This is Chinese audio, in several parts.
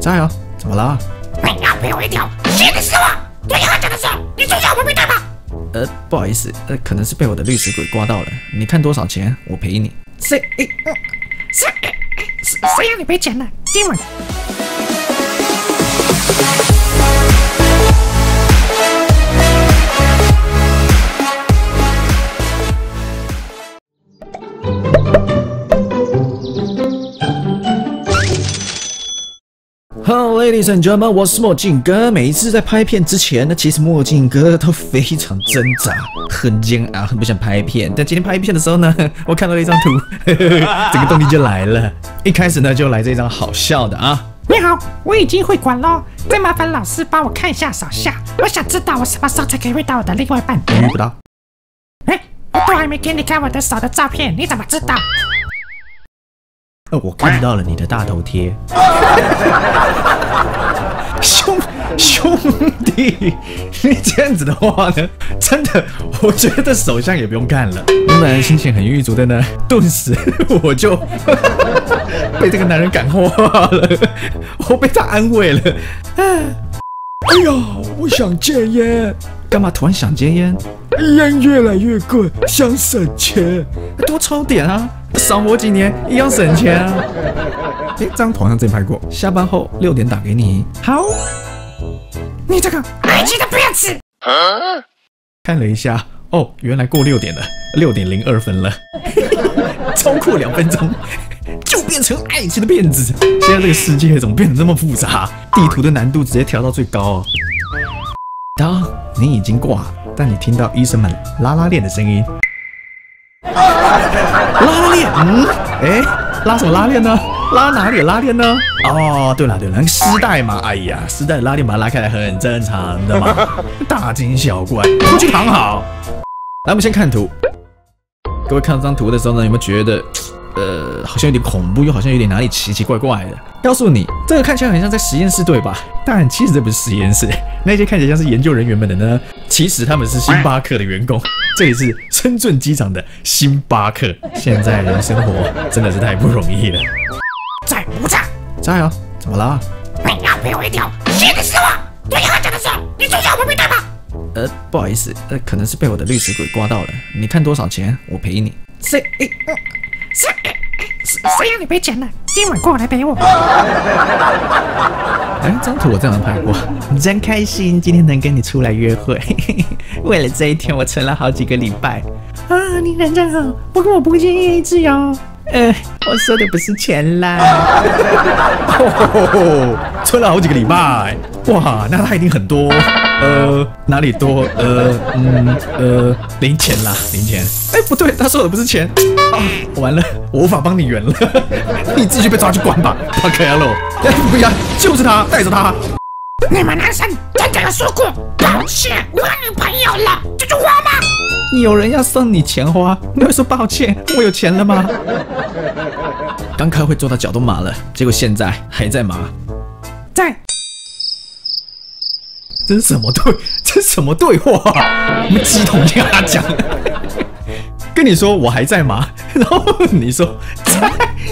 加油！怎么了？ 你要赔我一条新的丝袜。对他讲的时候，你注意我没带吗？ 不好意思，可能是被我的绿食鬼刮到了。你看多少钱，我赔你。 谁让你赔钱了？今晚。 Hello, ladies and gentlemen， 我是墨镜哥。每一次在拍片之前呢，其实墨镜哥都非常挣扎，很煎熬，很不想拍片。但今天拍片的时候呢，我看到了一张图，整个动力就来了。一开始呢，就来这张好笑的啊。 你好，我已经会管咯，再麻烦老师帮我看一下手相，我想知道我什么时候才可以遇到我的另外一半。 遇不到。 我都还没给你看我的手的照片，你怎么知道？ 我看到了你的大头贴。兄弟，你这样子的话呢，真的，我觉得手相也不用看了。原本心情很郁卒的呢，顿时我就被这个男人感化了，我被他安慰了。哎呀，我想戒烟。干嘛突然想戒烟？烟越来越贵，想省钱，多抽点啊，少活几年一样省钱啊。这张图好像之前拍过，下班后6点打给你。好， 你这个爱情的不要吃。 看了一下，哦，原来过6点了，6点02分了，超过2分钟。就变成爱情的骗子。现在这个世界怎么变得这么复杂？地图的难度直接调到最高哦。当你已经挂，但你听到医生们拉拉链的声音。拉链？拉什么拉链呢？拉哪里的拉链呢？哦，对了，那个丝带嘛，哎呀，丝带的拉链把它拉开来很正常的嘛，大惊小怪，回去躺好。来，我们先看图。各位看到这张图的时候呢，有没有觉得？好像有点恐怖，又好像有点哪里奇奇怪怪的。告诉你，这个看起来很像在实验室，对吧？但其实这不是实验室，那些看起来像是研究人员们的呢，其实他们是星巴克的员工。这里是深圳机场的星巴克。现在人生活真的是太不容易了。 再不炸！ 加油！怎么了？ 你要赔我一条新的丝袜。对他讲的时候，你注意我没带吗？ 不好意思，可能是被我的绿食鬼刮到了。你看多少钱，我赔你。 谁让你赔钱了？今晚过来陪我。 这张图我这样拍过，真开心，今天能跟你出来约会。为了这一天，我存了好几个礼拜。 啊，你人真好，不过我不介意自由。 我说的不是钱啦。存了好几个礼拜，哇，那他一定很多。哪里多？零钱啦，零钱。不对，他说的不是钱啊，完了，我无法帮你圆了，你继续被抓去关吧，巴克亚洛。不要，就是他，带着他。 你们男生真的有说过抱歉，我有女朋友了这句话吗？ 有人要送你钱花，你会说抱歉，我有钱了吗？刚开会做到脚都麻了，结果现在还在麻。 在。 这是什么对话？我们鸡同鸭讲。跟你说我还在麻，然后你说在。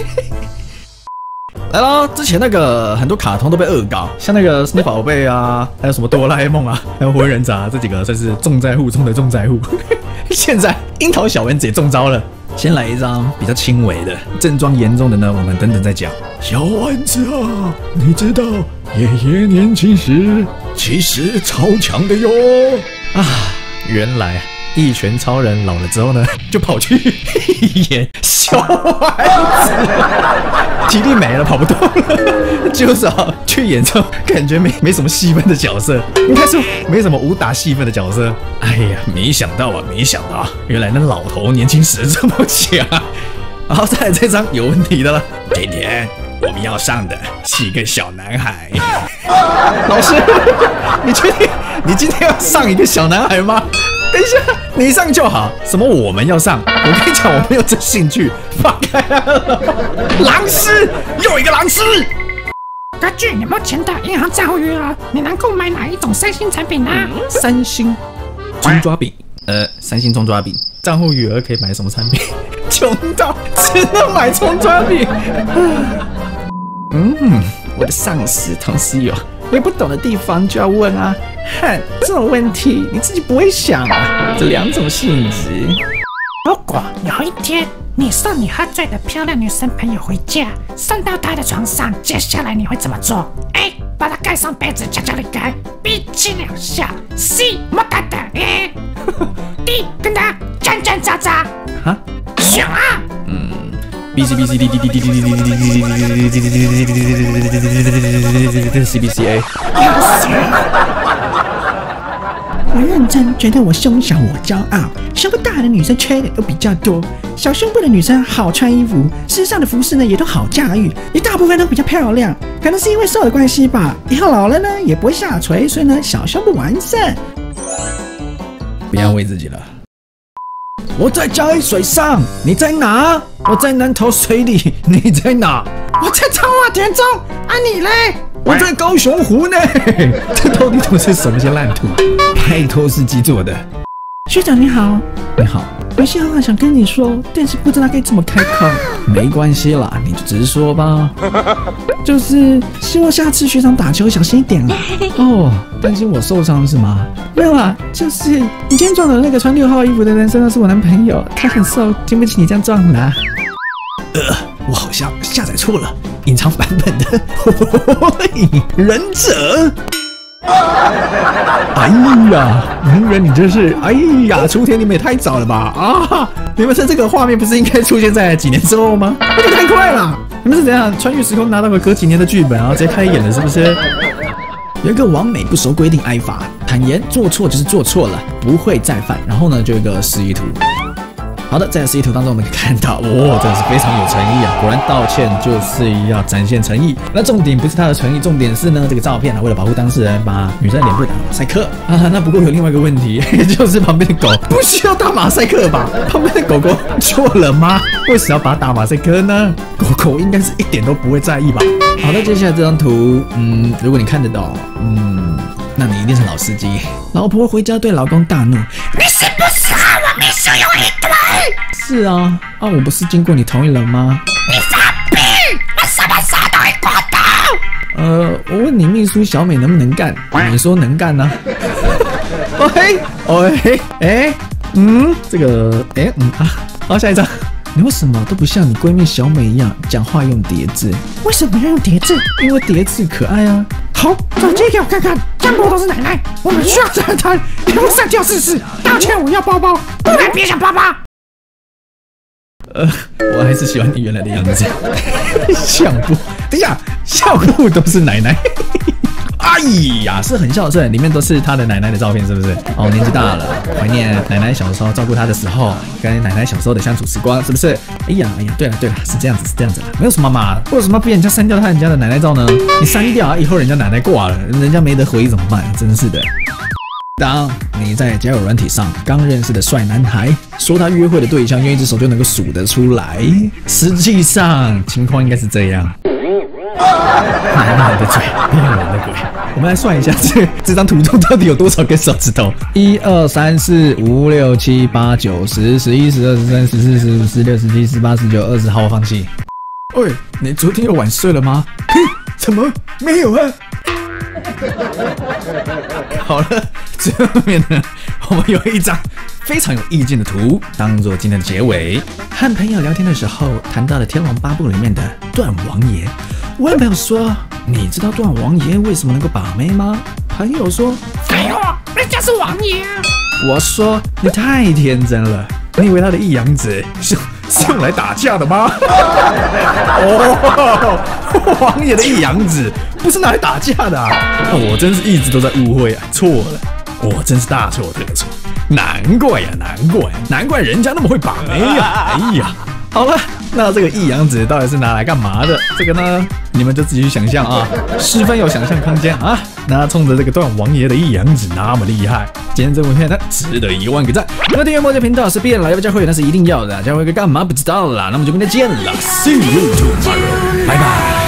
来咯，之前那个很多卡通都被恶搞，像那个神奇宝贝啊，还有什么哆啦 A 梦啊，还有火影忍者啊，这几个算是重灾户中的重灾户。现在樱桃小丸子也中招了。先来一张比较轻微的，症状严重的呢，我们等等再讲。小丸子啊，你知道爷爷年轻时其实超强的哟啊！原来一拳超人老了之后呢，就跑去演小丸子，体力没了，跑不动了，就是去演这种感觉没什么戏份的角色，应该说没什么武打戏份的角色。哎呀，没想到，原来那老头年轻时这么强。然后再来这张有问题的了，今天我们要上的是一个小男孩。老师，你确定你今天要上一个小男孩吗？等一下，你上就好。什么我们要上？我跟你讲，我没有这兴趣。放开了！狼师，又一个狼师。 根据你目前的银行账户余额，你能购买哪一种3星产品呢？ 三星葱抓饼。3星葱抓饼。账户余额可以买什么产品？穷到只能买葱抓饼。 我的上司，同时有我也不懂的地方就要问啊。哼，这种问题你自己不会想啊，这两种性质。 如果有一天你送你喝醉的漂亮女生朋友回家，送到她的床上，接下来你会怎么做 ？A. 把她盖上被子，悄悄离开 ；B. 亲两下 ；C. 么哒哒；D. 跟她战战喳喳。 啊？ 选啊 ！B C B C D D D D D D D D D D C B C A。我认真觉得我胸小我骄傲，胸部大的女生缺点都比较多，小胸部的女生好穿衣服，时尚的服饰呢也都好驾驭，一大部分都比较漂亮，可能是因为瘦的关系吧，以后老了呢也不会下垂，所以呢小胸部完善。不要为自己了。我在嘉义水上，你在哪？我在南投水里，你在哪？ 我在彰化田中，啊你嘞？ 我在高雄湖呢。这到底都是什么些烂图？拜托司机做的。学长你好，你好，有些话想跟你说，但是不知道该怎么开口。没关系啦，你就直说吧。就是希望下次学长打球小心一点啦。哦，担心我受伤是吗？没有啦，就是你今天撞的那个穿6号衣服的男生，那是我男朋友，他很瘦，经不起你这样撞啦。我好像下载错了隐藏版本的忍者。哎呀，鸣人你真是，哎呀，雏田你们也太早了吧啊！你们是这个画面不是应该出现在几年之后吗？那就太快了！你们是怎样穿越时空拿到个隔几年的剧本，然后直接开演了是不是？有一个网美不守规定挨罚，坦言做错就是做错了，不会再犯。然后呢，就有一个示意图。好的，在示意图当中我们可以看到，真的是非常有诚意啊！果然道歉就是要展现诚意。那重点不是他的诚意，重点是呢，这个照片为了保护当事人，把女生的脸部打马赛克啊。那不过有另外一个问题，就是旁边的狗不需要打马赛克吧？旁边的狗狗错了吗？为什么要把它打马赛克呢？狗狗应该是一点都不会在意吧？好的，接下来这张图，如果你看得到，那你一定是老司机。老婆回家对老公大怒：“你是不是和我秘书有一腿？”是啊，我不是经过你同意了吗？你傻逼！我什么时候都会过的。我问你秘书小美能不能干？你说能干呢。这个，好，下一张。你为什么都不像你闺蜜小美一样讲话用叠字？ 为什么要用叠字？ 因为叠字可爱啊。 好，手机给我看看，全部都是奶奶，我们需要谈谈，你不上吊试试，道歉我要包包，不然别想包包。 我还是喜欢你原来的样子。相簿，等一下，相簿都是奶奶。哎呀，是很孝顺，里面都是他的奶奶的照片，是不是？年纪大了，怀念奶奶小时候照顾他的时候，跟奶奶小时候的相处时光，是不是？哎呀，对了，是这样子啦，没有什么嘛，为什么逼人家删掉人家的奶奶照呢？你删掉以后人家奶奶挂了，人家没得回忆怎么办？真是的。当你在交友软体上刚认识的帅男孩说他约会的对象用一只手就能够数得出来，实际上情况应该是这样。男人的嘴，骗人的鬼。我们来算一下这张图中到底有多少根手指头？1、2、3、4、5、6、7、8、9、10、11、12、13、14、15、16、17、18、19、20。好，我放弃。喂，你昨天有晚睡了吗？怎么没有啊？好了，最后面呢，我们有一张非常有意境的图，当做今天的结尾。和朋友聊天的时候谈到了《天龙八部》里面的段王爷。我问朋友说：“你知道段王爷为什么能够把妹吗？”朋友说：“ 废话，人家是王爷啊。” 我说：“你太天真了，你以为他的一阳指是用来打架的吗？”王爷的一阳指不是拿来打架的啊！我真是一直都在误会啊，错了，我真是大错特错，难怪人家那么会把妹呀！哎呀，好了。那这个一阳指到底是拿来干嘛的？这个呢，你们就自己去想象啊，10分有想象空间啊。那冲着这个段王爷的一阳指那么厉害，今天这部片呢，值得1万个赞。那订阅魔戒频道是必然来要加会员，那是一定要的，加会员干嘛不知道啦。那么就明天见了 ，See you tomorrow，拜拜。